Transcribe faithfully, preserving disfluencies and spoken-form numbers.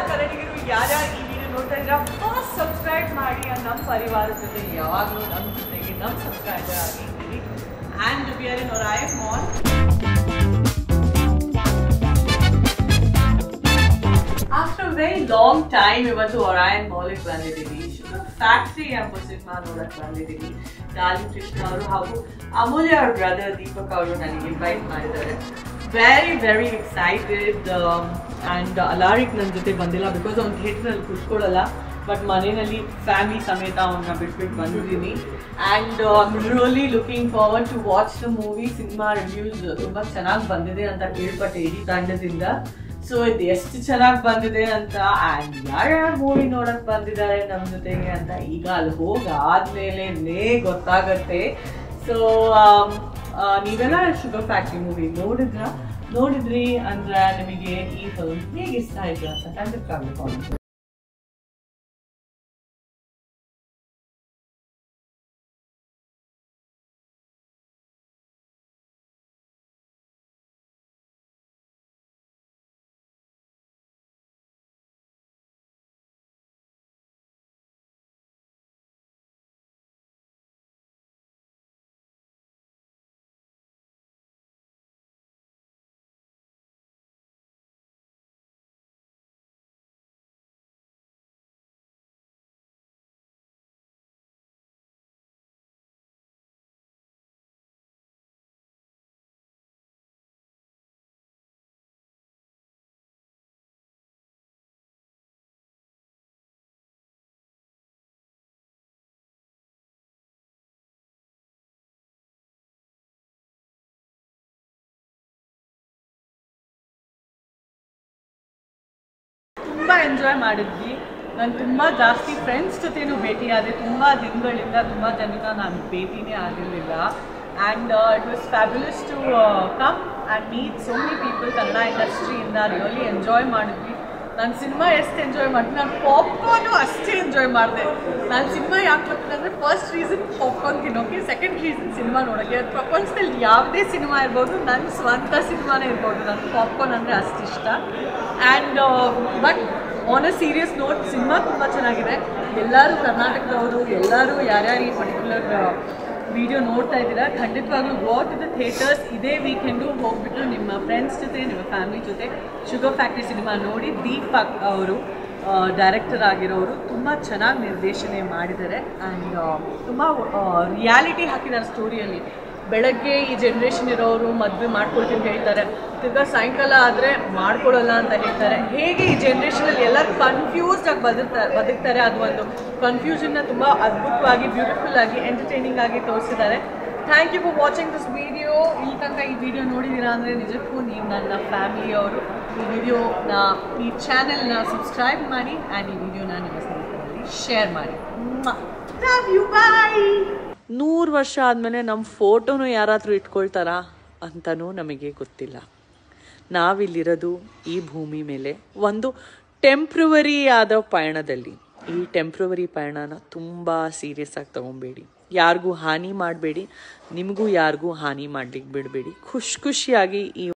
ಕನ್ನಡಿಗರು ಯಾರ್ಯಾರು ಈ ವಿಡಿಯೋ ನೋಡ್ತಾ ಇದ್ದೀರಾ ಫಸ್ಟ್ ಸಬ್ಸ್ಕ್ರೈಬ್ ಮಾಡಿ ನಮ್ಮ ಪರಿವಾರದ ಜೊತೆ ಯಾವಾಗಲೂ ನಮ್ಮ ಜೊತೆಗೆ ನಮ್ಮ ಸಬ್ಸ್ಕ್ರೈಬರ್ ಆಗಿದ್ದೀವಿ. And we are in Orion mall. After very long time ಇವತ್ತು ಒರಾಯನ್ ಮಾಲಿಗೆ ಬಂದಿದ್ದೀವಿ. ಶುಗರ್ ಫ್ಯಾಕ್ಟ್ರಿ ಎಂಬ ಸಿನಿಮಾ ನೋಡಕ್ ಬಂದಿದ್ದೀವಿ. ಡಾಲಿ ಕೃಷ್ಣ ಅವರು ಹಾಗೂ ಅಮೂಲ್ಯ ಅವ್ರ ಬ್ರದರ್ ದೀಪಕ್ ಅವರು ನನಗೆ ಇನ್ವೈಟ್ ಮಾಡಿದ್ದಾರೆ. Very very excited. And Alaric ನನ್ನ ಜೊತೆ ಬಂದಿಲ್ಲ ಬಿಕಾಸ್ ಅವ್ನು ಥಿಯೇಟ್ರಲ್ಲಿ ಕೂತ್ಕೊಳ್ಳಲ್ಲ. ಬಟ್ ಮನೆಯಲ್ಲಿ ಫ್ಯಾಮಿಲಿ ಸಮೇತ ಅವನ್ನ ಬಿಟ್ಬಿಟ್ಟು ಬಂದಿದ್ದೀನಿ. And I'm really looking forward to watch the movie. Cinema reviews ತುಂಬ ಚೆನ್ನಾಗಿ ಬಂದಿದೆ ಅಂತ ಕೇಳ್ಪಟ್ಟೆ ಇಡೀ ತಂಡದಿಂದ. ಸೊ ಇದು ಎಷ್ಟು ಚೆನ್ನಾಗಿ ಬಂದಿದೆ ಅಂತ ಆ್ಯಂಡ್ ಯಾರ್ಯಾರು ಮೂವಿ ನೋಡಕ್ ಬಂದಿದ್ದಾರೆ ನಮ್ಮ ಜೊತೆಗೆ ಅಂತ ಈಗ ಅಲ್ಲಿ ಹೋಗಾದ್ಮೇಲೆ ಗೊತ್ತಾಗತ್ತೆ. ಸೊ ನೀವೆಲ್ಲ ಶುಗರ್ ಫ್ಯಾಕ್ಟ್ರಿ ಮೂವಿ ನೋಡಿದ್ರ ನೋಡಿದ್ರಿ ಅಂದ್ರೆ ನಿಮಗೆ ಈ ಫಿಲ್ಮ್ ಹೇಗೆ ಇಷ್ಟ ಆಯ್ತು ಅಂತ ಖಂಡಿತವಾಗ್ಲೂ ಕಾಮೆಂಟ್. ತುಂಬ ಎಂಜಾಯ್ ಮಾಡಿದ್ವಿ. ನಾನು ತುಂಬ ಜಾಸ್ತಿ ಫ್ರೆಂಡ್ಸ್ ಜೊತೆನೂ ಭೇಟಿಯಾದೆ. ತುಂಬ ದಿನಗಳಿಂದ ತುಂಬ ಜನನ ನಾನು ಭೇಟಿನೇ ಆಗಿರಲಿಲ್ಲ. And it was fabulous to come and meet so many people. Kannada ಇಂಡಸ್ಟ್ರಿಯಿಂದ ರಿಯಲಿ ಎಂಜಾಯ್ ಮಾಡಿದ್ವಿ. ನಾನು ಸಿನಿಮಾ ಎಷ್ಟು ಎಂಜಾಯ್ ಮಾಡ್ತೀನಿ, ನಾನು ಪಾಪ್ಕಾರ್ನು ಅಷ್ಟೇ ಎಂಜಾಯ್ ಮಾಡಿದೆ. ನಾನು ಸಿನಿಮಾ ಯಾಕೆ ಹೋಗ್ತೀನಿ ಅಂದರೆ ಫಸ್ಟ್ ರೀಸನ್ ಪಾಪ್ಕಾರ್ನ್ ತಿನ್ನೋಕ್ಕೆ, ಸೆಕೆಂಡ್ ರೀಸನ್ ಸಿನಿಮಾ ನೋಡೋಕ್ಕೆ. ಪ್ರಪಂಚದಲ್ಲಿ ಯಾವುದೇ ಸಿನಿಮಾ ಇರ್ಬೋದು, ನನ್ನ ಸ್ವಂತ ಸಿನಿಮಾನೇ ಇರ್ಬೋದು, ನನಗೆ ಪಾಪ್ಕಾರ್ನ್ ಅಂದರೆ ಅಷ್ಟು ಇಷ್ಟ. And but on a serious note cinema ತುಂಬ ಚೆನ್ನಾಗಿದೆ. ಎಲ್ಲರೂ ಕರ್ನಾಟಕದವರು ಎಲ್ಲರೂ ಯಾರ್ಯಾರು ಈ ಪರ್ಟಿಕ್ಯುಲರ್ ವಿಡಿಯೋ ನೋಡ್ತಾ ಇದ್ದೀರಾ ಖಂಡಿತವಾಗ್ಲೂ ಗೋ ಟು ದ ಥಿಯೇಟರ್ಸ್. ಇದೇ ವೀಕೆಂಡು ಹೋಗ್ಬಿಟ್ಟು ನಿಮ್ಮ ಫ್ರೆಂಡ್ಸ್ ಜೊತೆ ನಿಮ್ಮ ಫ್ಯಾಮಿಲಿ ಜೊತೆ ಶುಗರ್ ಫ್ಯಾಕ್ಟ್ರಿ ಸಿನಿಮಾ ನೋಡಿ. ದೀಪಕ್ ಅವರು ಡೈರೆಕ್ಟರ್ ಆಗಿರೋರು ತುಂಬ ಚೆನ್ನಾಗಿ ನಿರ್ದೇಶನ ಮಾಡಿದ್ದಾರೆ. ಆ್ಯಂಡ್ ತುಂಬ ರಿಯಾಲಿಟಿ ಹಾಕಿದ್ದಾರೆ ಸ್ಟೋರಿಯಲ್ಲಿ. ಬೆಳಗ್ಗೆ ಈ ಜನ್ರೇಷನ್ ಇರೋರು ಮದುವೆ ಮಾಡ್ಕೊಳ್ತೀನಿ ಹೇಳ್ತಾರೆ, ತಿರ್ಗಾ ಸಾಯಂಕಾಲ ಆದರೆ ಮಾಡ್ಕೊಳ್ಳಲ್ಲ ಅಂತ ಹೇಳ್ತಾರೆ. ಹೇಗೆ ಈ ಜನ್ರೇಷನಲ್ಲಿ ಎಲ್ಲರೂ ಕನ್ಫ್ಯೂಸ್ಡ್ ಆಗಿ ಬದುಕ್ತಾರೆ ಬದುಕ್ತಾರೆ ಅದು ಒಂದು ಕನ್ಫ್ಯೂಷನ್ನ ತುಂಬ ಅದ್ಭುತವಾಗಿ ಬ್ಯೂಟಿಫುಲ್ ಆಗಿ ಎಂಟರ್ಟೈನಿಂಗ್ ಆಗಿ ತೋರಿಸಿದ್ದಾರೆ. Thank you for watching this video. ಇಲ್ಲಿ ತನಕ ಈ ವಿಡಿಯೋ ನೋಡಿದ್ದೀರಾ ಅಂದರೆ ನಿಜಕ್ಕೂ ನೀವು ನನ್ನ ಫ್ಯಾಮಿಲಿಯವರು. ಈ ವಿಡಿಯೋನ ಈ ಚಾನೆಲ್ನ ಸಬ್ಸ್ಕ್ರೈಬ್ ಮಾಡಿ ಆ್ಯಂಡ್ ಈ ವಿಡಿಯೋನ ನಿಮ್ಮ ಸ್ನೇಹಿತರಲ್ಲಿ ಶೇರ್ ಮಾಡಿ. Love you, bye. ನೂರು ವರ್ಷ ಆದಮೇಲೆ ನಮ್ಮ ಫೋಟೋನು ಯಾರಾದರೂ ಇಟ್ಕೊಳ್ತಾರಾ ಅಂತಲೂ ನಮಗೆ ಗೊತ್ತಿಲ್ಲ. ನಾವಿಲ್ಲಿರೋದು ಈ ಭೂಮಿ ಮೇಲೆ ಒಂದು ಟೆಂಪ್ರವರಿ ಆದ ಪಯಣದಲ್ಲಿ. ಈ ಟೆಂಪ್ರವರಿ ಪಯಣನ ತುಂಬ ಸೀರಿಯಸ್ ಆಗಿ ತೊಗೊಬೇಡಿ. ಯಾರಿಗೂ ಹಾನಿ ಮಾಡಬೇಡಿ, ನಿಮಗೂ ಯಾರಿಗೂ ಹಾನಿ ಮಾಡ್ಲಿಕ್ಕೆ ಬಿಡಬೇಡಿ. ಖುಷಿ ಖುಷಿಯಾಗಿ ಈ